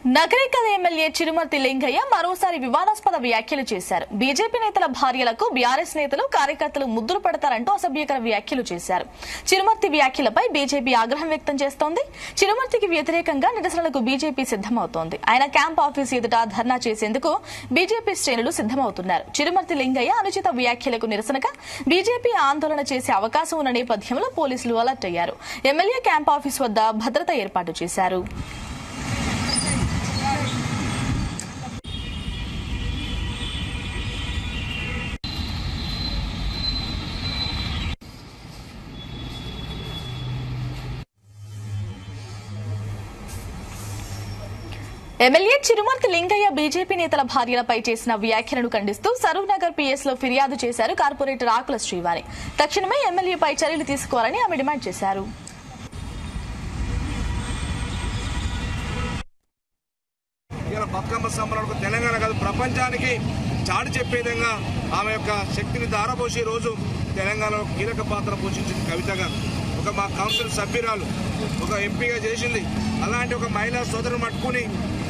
Nagarikal MLA Chirumarthi Lingaiah మరోసారి వివాదాస్పద వ్యాఖ్యలు చేశారు. బీజేపీ నేతల భార్యలకు బీఆర్ఎస్ నేతలు కార్యకర్తలు ముద్దులు పెడతారంటూ అసభ్యకర వ్యాఖ్యలు చేశారు. చిరుమర్తి వ్యాఖ్యలపై బీజేపీ ఆగ్రహం వ్యక్తం చేస్తోంది. చిరుమర్తికి వ్యతిరేకంగా నిరసనలకు బీజేపీ సిద్దమవుతోంది. ఆయన క్యాంప్ ఆఫీస్ ఎదుట ధర్నా చేసేందుకు బీజేపీ శ్రేణులు సిద్దమవుతున్నారు. చిరుమర్తి లింగయ్య అనుచిత వ్యాఖ్యలకు నిరసనగా బీజేపీ ఆందోళన చేసే అవకాశం ఉన్న నేపథ్యంలో పోలీసులు అలర్ట్ అయ్యారు. ఎమ్మెల్యే క్యాంప్ ఆఫీస్ వద్ద భద్రత ఏర్పాటు చేశారు. ఎమ్మెల్యే చిరుమర్తి లింగయ్య బీజేపీ నేతల భార్యలపై చేసిన వ్యాఖ్యలను ఖండిస్తూ సరూర్ నగర్ పీఎస్ లో ఫిర్యాదు చేశారు కార్పొరేటర్ ఆకుల శ్రీవాణి. తక్షణమే ఎమ్మెల్యేపై చర్యలు తీసుకోవాలని ఆమె డిమాండ్ చేశారు. బతుకమ్మ సంబరాలకు తెలంగాణ కాదు ప్రపంచానికి చాటి చెప్పే విధంగా ఆమె యొక్క శక్తిని ధారపోసి రోజు తెలంగాణలో కీలక పాత్ర పోషించింది. కవితగా మా కౌన్సిల్ సభ్యురాలు ఒక ఎంపీగా చేసింది. అలాంటి ఒక మహిళా సోదరుని పట్టుకుని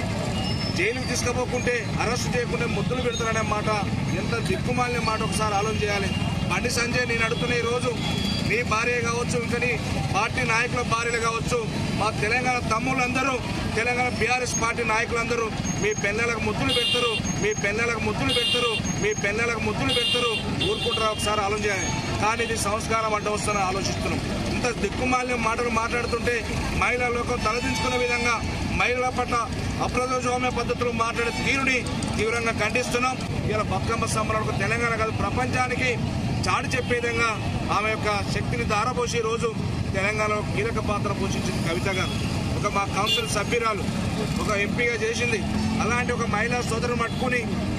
జైలుకు తీసుకుపోకుంటే అరెస్ట్ చేయకుంటే ముద్దులు పెడతారనే మాట ఎంత దిక్కుమాలిన మాట ఒకసారి ఆలోచన చేయాలి. బండి సంజయ్ నేను అడుగుతున్న ఈ రోజు నీ భార్య కావచ్చు, ఇంకా నీ పార్టీ నాయకుల భార్యలు కావచ్చు, మా తెలంగాణ తమ్ముళ్ళందరూ తెలంగాణ బీఆర్ఎస్ పార్టీ నాయకులందరూ మీ పెన్నెలకు ముద్దులు పెడతారు, మీ పెన్నెలకు ముద్దులు పెడతారు, మీ పెన్నెలకు ముద్దులు పెడతారు. ఊరుకుంటారా ఒకసారి ఆలోచన చేయాలి. కానీ ఇది సంస్కారం అంటే వస్తుందని ఆలోచిస్తున్నాం. ఇంత దిక్కుమాలిన మాటలు మాట్లాడుతుంటే మహిళా లోకం తలదించుకునే విధంగా మహిళల పట్ల అప్రజాస్వామ్య పద్ధతులు మాట్లాడే తీరుని తీవ్రంగా ఖండిస్తున్నాం. ఇలా బతుకమ్మ సంబరాలకు తెలంగాణ కాదు ప్రపంచానికి చాటి చెప్పే విధంగా ఆమె యొక్క శక్తిని ధారపోసి రోజు తెలంగాణలో కీలక పాత్ర పోషించింది. కవితగా మా కౌన్సిల్ సభ్యురాలు ఒక ఎంపీగా చేసింది. అలాంటి ఒక మహిళా సోదరుని పట్టుకుని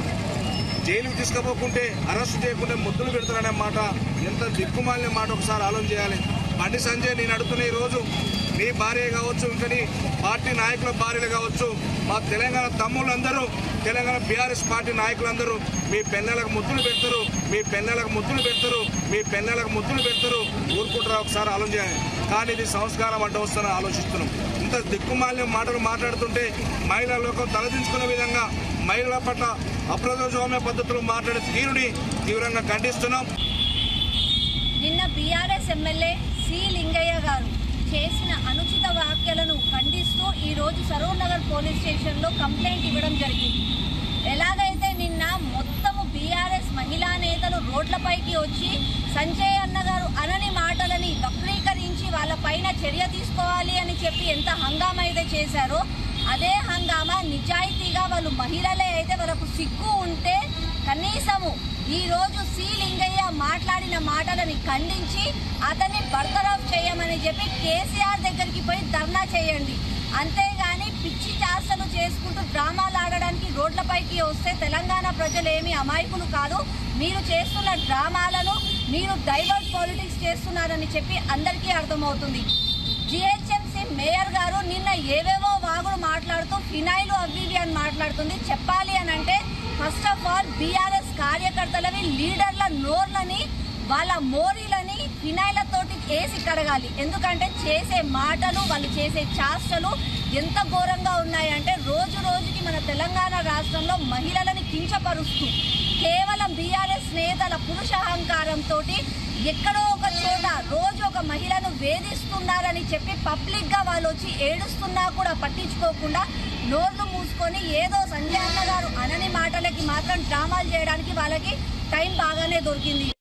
జైలుకు తీసుకుపోకుంటే అరెస్ట్ చేయకుంటే ముద్దులు పెడతారనే మాట ఎంత దిక్కుమాలిన మాట ఒకసారి ఆలోచన చేయాలి. బండి సంజయ్ నేను అడుగుతున్న ఈ రోజు నీ భార్య కావచ్చు, ఇంకా నీ పార్టీ నాయకుల భార్యలు కావచ్చు, మా తెలంగాణ తమ్ముళ్ళందరూ తెలంగాణ బీఆర్ఎస్ పార్టీ నాయకులందరూ మీ పెన్నెలకు ముద్దులు పెడతారు, మీ పెన్నెలకు ముద్దులు పెడతారు, మీ పెన్నెలకు ముద్దులు పెడతారు. ఊరుకుంటారా ఒకసారి ఆలోచన చేయాలి. కానీ ఇది సంస్కారం అంటే వస్తుందని ఆలోచిస్తున్నాం. ఇంత దిక్కుమాలిన మాటలు మాట్లాడుతుంటే మహిళా లోకం తలదించుకునే విధంగా మహిళల పట్ల అప్రజాస్వామ్య పద్ధతులు మాట్లాడే తీరుని తీవ్రంగా ఖండిస్తున్నాం. నిన్న బీఆర్ఎస్ ఎమ్మెల్యే సి లింగయ్య గారు చేసిన అనుచిత వ్యాఖ్యలను ఖండిస్తూ ఈ రోజు సరూర్ నగర్ పోలీస్ స్టేషన్ లో కంప్లైంట్ ఇవ్వడం జరిగింది. ఎలాగైతే నిన్న మొత్తము బీఆర్ఎస్ మహిళా నేతలు రోడ్లపైకి వచ్చి సంజయ్ అన్న గారు అనని మాటలని వక్రీకరించి వాళ్ళ పైన చర్య తీసుకోవాలి అని చెప్పి ఎంత హంగామా అయితే చేశారో అదే హంగామా నిజాయితీగా వాళ్ళు మహిళలే అయితే వాళ్ళకు సిగ్గు ఉంటే కనీసము ఈ రోజు సి లింగయ్య మాట్లాడిన మాటలని ఖండించి అతన్ని బర్తరఫ్ చేయమని చెప్పి కేసీఆర్ దగ్గరికి పోయి ధర్నా చేయండి. అంతేగాని పిచ్చి చాసలు చేసుకుంటూ డ్రామాలు ఆడడానికి రోడ్లపైకి వస్తే తెలంగాణ ప్రజలు ఏమీ అమాయకులు కాదు. మీరు చేస్తున్న డ్రామాలను మీరు డైవర్ట్ పాలిటిక్స్ చేస్తున్నారని చెప్పి అందరికీ అర్థమవుతుంది. జిహెచ్ఎంసీ మేయర్ గారు నిన్న ఏవేవో వాగులు మాట్లాడుతూ ఫినాయిల్ అవి అని మాట్లాడుతుంది. చెప్పాలి అని అంటే ఫస్ట్ ఆఫ్ ఆల్ బీఆర్ఎస్ కార్యకర్తలని లీడర్ల నోర్లని వాళ్ళ మోరీలని ఫినాయిలతోటి వేసి కడగాలి. ఎందుకంటే చేసే మాటలు వాళ్ళు చేసే చేష్టలు ఎంత ఘోరంగా ఉన్నాయంటే రోజు రోజుకి మన తెలంగాణ రాష్ట్రంలో మహిళలని కించపరుస్తూ కేవలం బీఆర్ఎస్ నేతల పురుషాహంకారంతో ఎక్కడో ఒక చోట రోజు ఒక మహిళను వేధిస్తున్నారని చెప్పి పబ్లిక్ గా వాళ్ళు వచ్చి ఏడుస్తున్నా కూడా పట్టించుకోకుండా నోర్లు మూసుకొని ఏదో సంజయ్ అన్న గారు అనని మాటలకి మాత్రం డ్రామాలు చేయడానికి వాళ్ళకి టైం బాగానే దొరికింది.